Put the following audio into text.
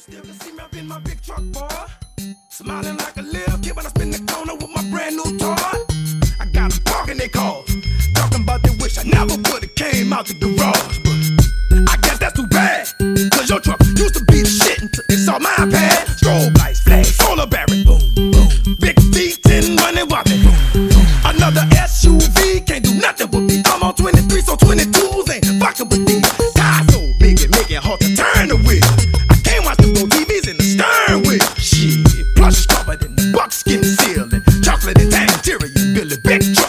still can see me up in my big truck, boy. Smiling like a little kid when I spin the corner with my brand new toy. I got them talking they calls, talking about they wish I never would've came out the garage. But I guess that's too bad, cause your truck used to be the shit until they saw my pad. Strobe lights, flash, solar barrel, boom, boom. Big feet, 10 running, whopping, boom, boom. Another SUV can't do nothing with me. I'm on 23, so 22s ain't fucking with these. Tires so big it make it hard to turn the wheel. I can't watch the old TVs in the stern wheel. Shit, plush covered in the buckskin ceiling, chocolate and tan interior, Billy Big